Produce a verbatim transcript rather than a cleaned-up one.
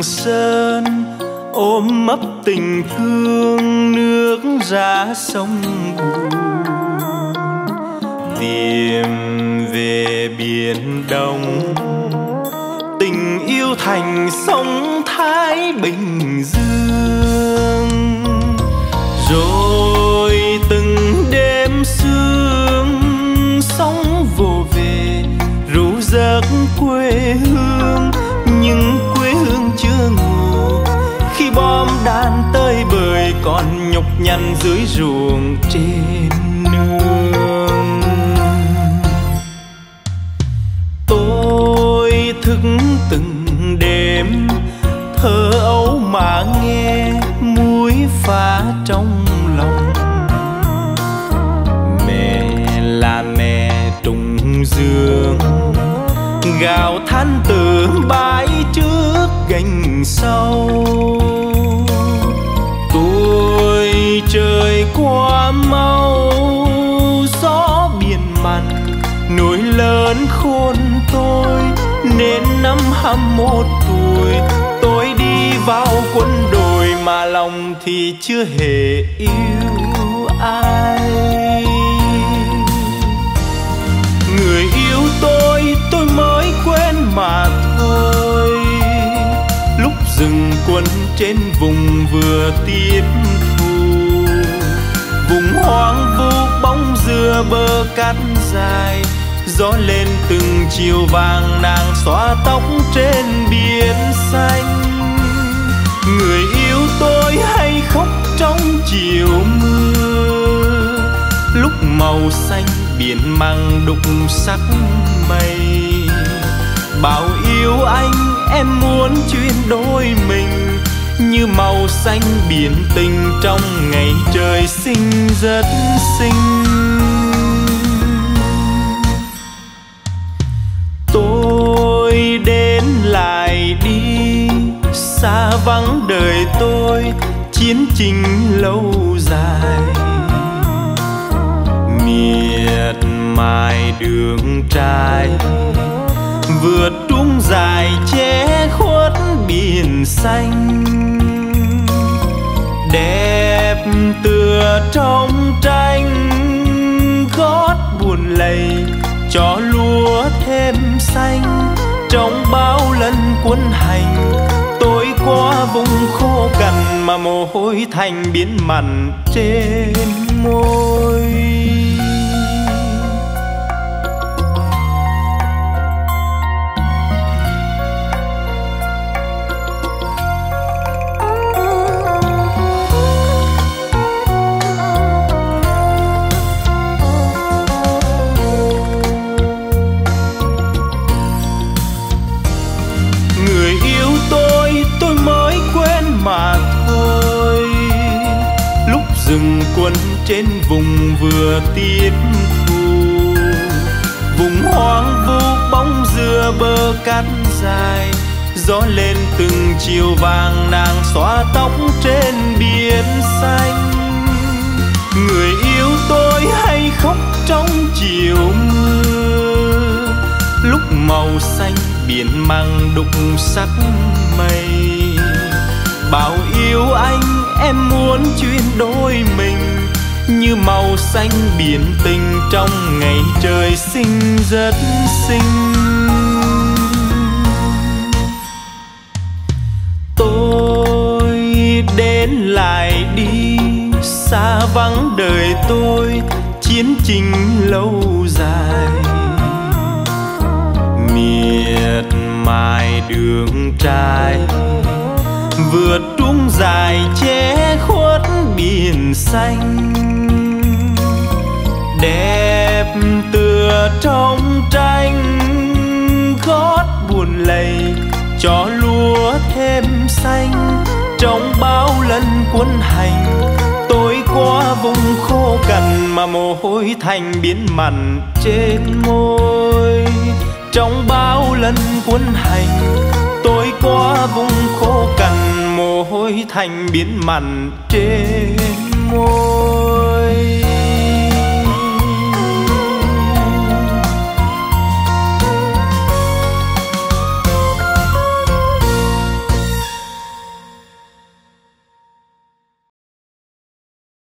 Sơn, ôm ấp tình thương nước ra sông Bùi. Tìm về biển Đông, tình yêu thành sông Thái Bình Dương. Rồi từng đêm sương sóng vồ về ru giấc quê hương, nhưng quê hương chưa ngủ khi bom đạn tơi bời còn nhục nhằn dưới ruộng trên nương. Tôi thức từng đêm thơ ấu mà nghe muối pha trong lòng. Mẹ là mẹ trùng dương, gào than từ bãi trước gành sau. Tôi trời qua mau, gió biển mặn nổi lớn khôn tôi. Nên năm hăm một tuổi tôi đi vào quân đội, mà lòng thì chưa hề yêu ai. Người yêu tôi tôi mới quên mà thôi. Lúc dừng quân trên vùng vừa tiếp thu, vùng hoang vu bóng dừa bờ cát dài. Gió lên từng chiều vàng, nàng xóa tóc trên biển xanh. Người yêu tôi hay khóc trong chiều mưa, lúc màu xanh biển mang đục sắc mây. Bảo yêu anh em muốn chuyển đôi mình, như màu xanh biển tình trong ngày trời xinh rất xinh. Tôi đến lại đi, xa vắng đời tôi chiến trình lâu dài. Miệt mài đường trai vượt trung dài che khuất biển xanh. Đẹp tựa trong tranh gót buồn lầy cho lúa thêm xanh. Trong bao lần quân hành tôi qua vùng khô cằn, mà mồ hôi thành biến mặn trên môi. Dừng quân trên vùng vừa tiếp thu, vùng hoang vu bóng dừa bờ cát dài. Gió lên từng chiều vàng, nàng xóa tóc trên biển xanh. Người yêu tôi hay khóc trong chiều mưa, lúc màu xanh biển mang đục sắc mây. Bảo yêu anh em muốn chuyển đôi mình, như màu xanh biển tình trong ngày trời xinh rất xinh. Tôi đến lại đi, xa vắng đời tôi chiến trình lâu dài. Miệt mài đường trai vượt trung dài che khuất biển xanh. Đẹp tựa trong tranh gót buồn lầy cho lúa thêm xanh. Trong bao lần quân hành tôi qua vùng khô cằn, mà mồ hôi thành biến mặn trên môi. Trong bao lần quân hành tôi qua vùng khô cằn, mồ hôi thành biến mặn trên môi.